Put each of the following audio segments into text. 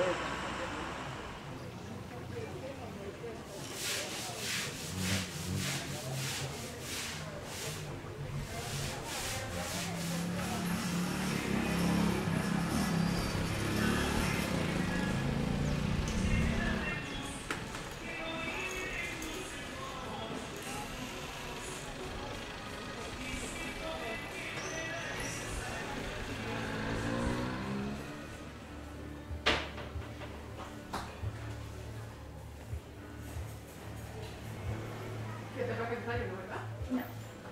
Que te toca ensayo, ¿no, verdad? No.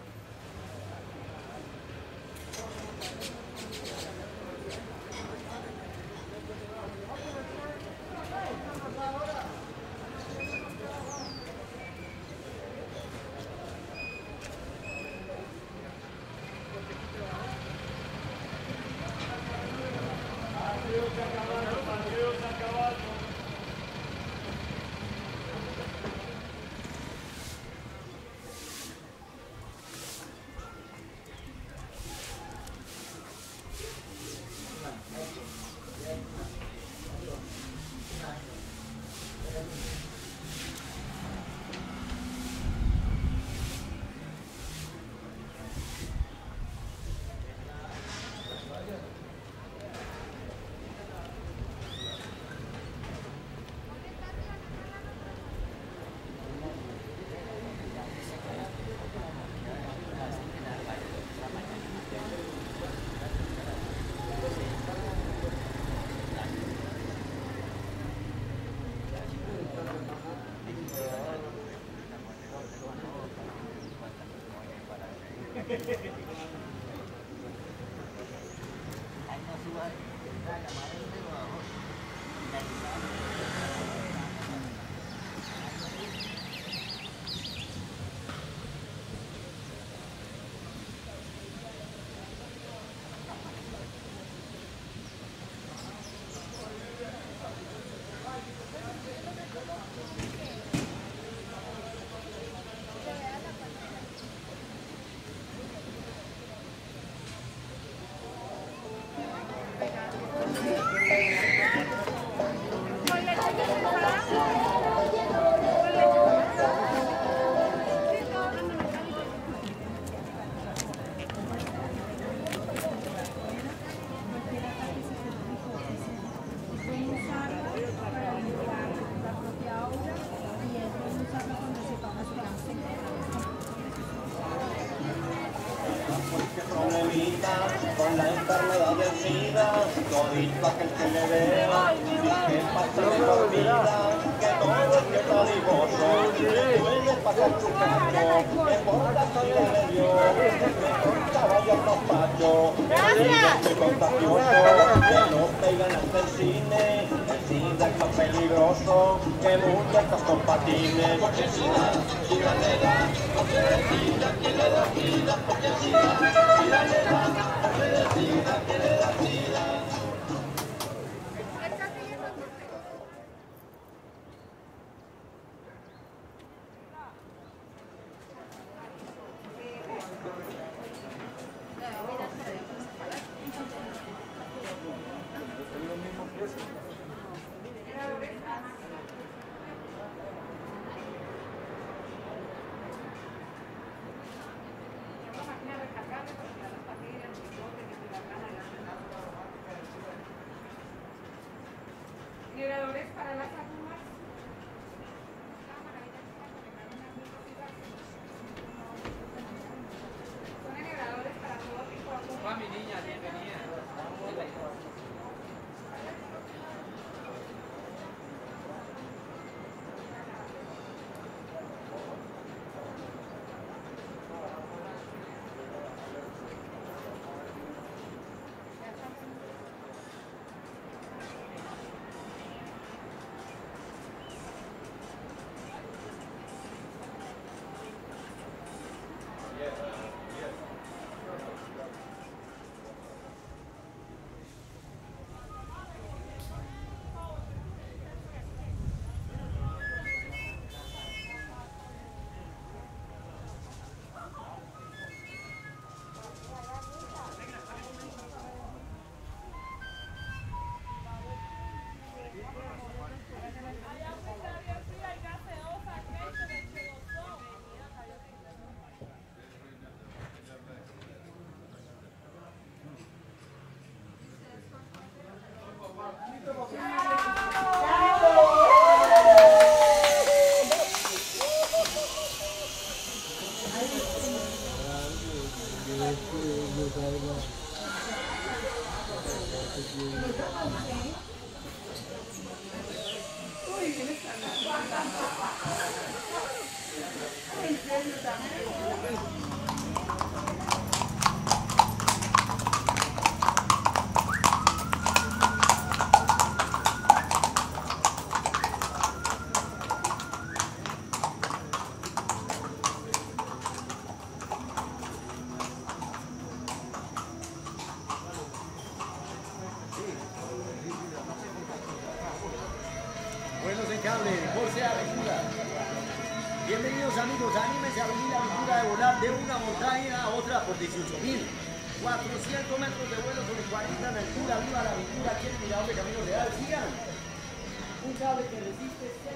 Con la enfermedad del SIDA, todito aquel que le vea, que pasa de por vida, que todo es que está divoso, le puede pasar su cacho, que por la sangre le dio, mejor caballo al despacho, que es contagioso, que no pegan hasta el cine, el SIDA es más peligroso, que muñecos con patines, porque el SIDA le da, porque el SIDA que le da vida, porque el SIDA le da. Que le da vida. Buenos en cable, José Aventura. Bienvenidos amigos, anímense a venir a la aventura de volar de una montaña a otra por 18.400 metros de vuelo sobre 40 en altura. Viva la aventura aquí en el Mirador de Camino Real. Sigan. Un cable que resiste 6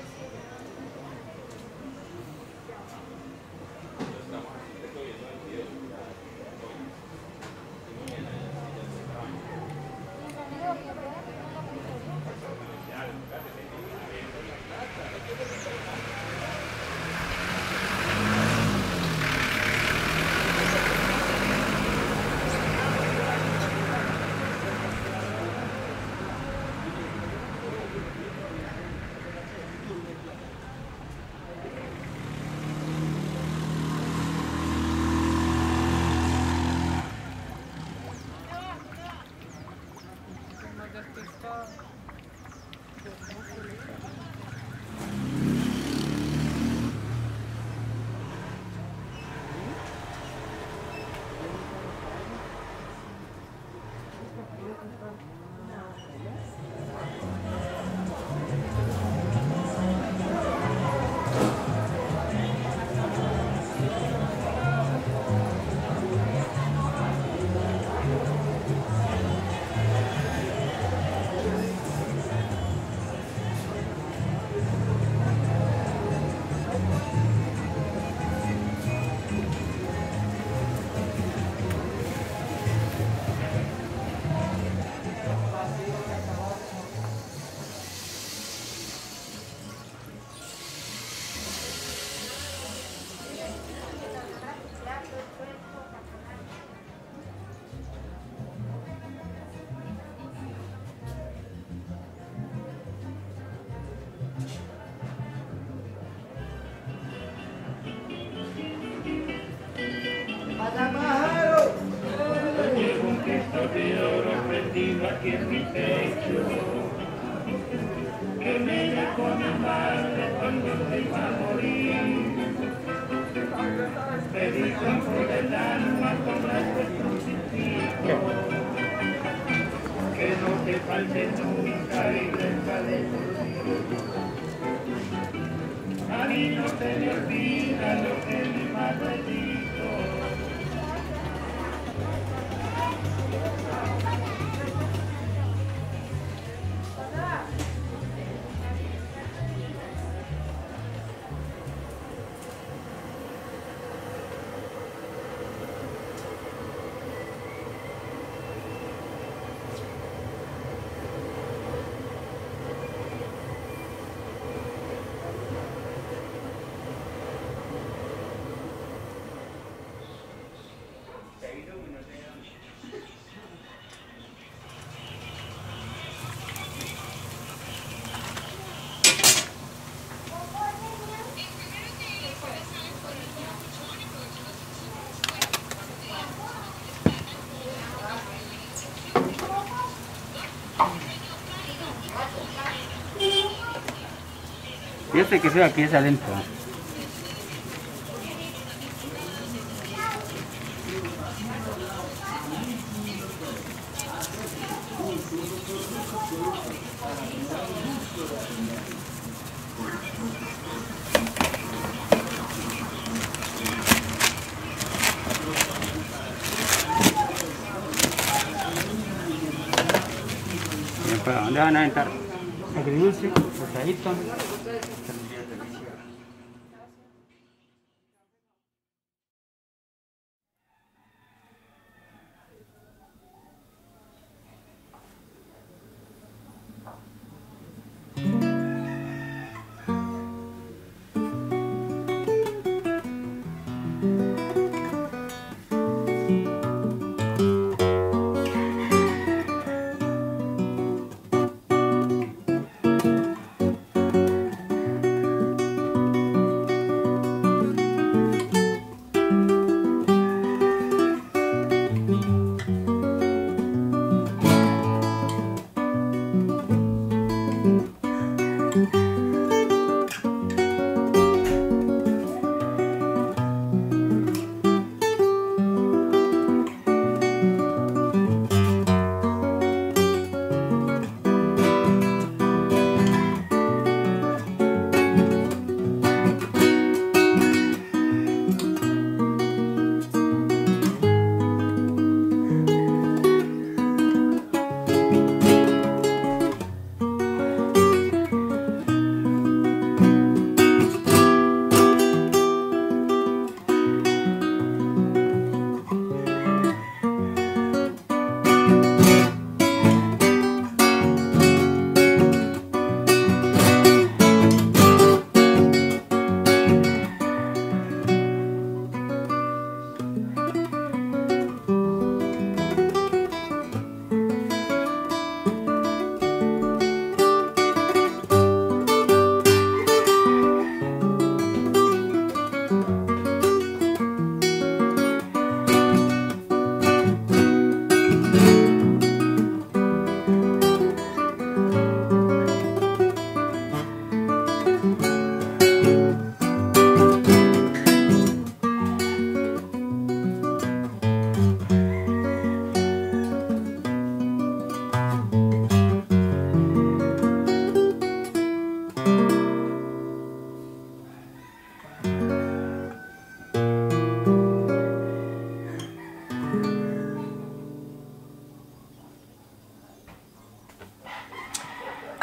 de oro prendido aquí en mi pecho, que me dejó mi madre cuando se iba a morir. Me dijo por el alma con crucifijo, que no te falte nunca iglesia de Dios. A mí no se me olvida lo que mi madre dijo. Fíjate que aquí es adentro. ¿Dónde van a entrar? Agridulce, rosadito.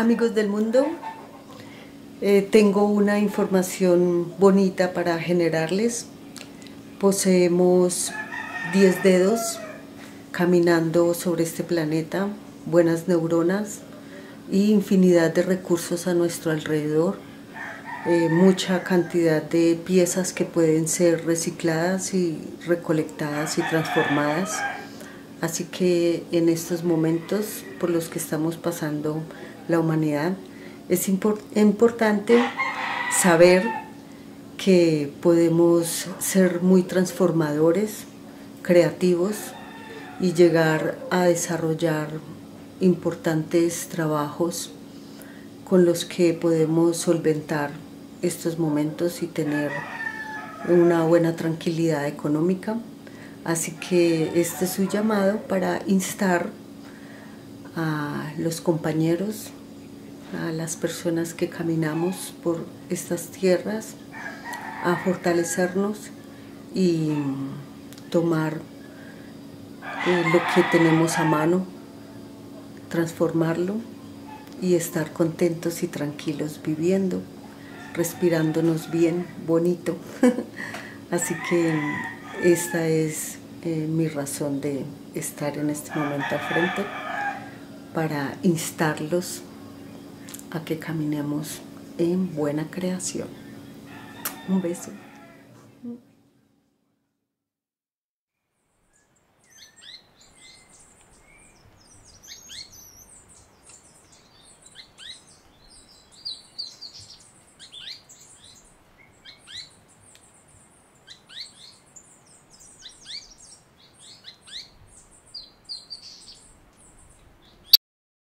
Amigos del mundo, tengo una información bonita para generarles. Poseemos 10 dedos caminando sobre este planeta, buenas neuronas y infinidad de recursos a nuestro alrededor. Mucha cantidad de piezas que pueden ser recicladas y recolectadas y transformadas. Así que en estos momentos por los que estamos pasando la humanidad, es importante saber que podemos ser muy transformadores, creativos y llegar a desarrollar importantes trabajos con los que podemos solventar estos momentos y tener una buena tranquilidad económica. Así que este es su llamado para instar a los compañeros, a las personas que caminamos por estas tierras, a fortalecernos y tomar lo que tenemos a mano, transformarlo y estar contentos y tranquilos viviendo, respirándonos bien, bonito. Así que esta es mi razón de estar en este momento al frente, para instarlos a que caminemos en buena creación. Un beso.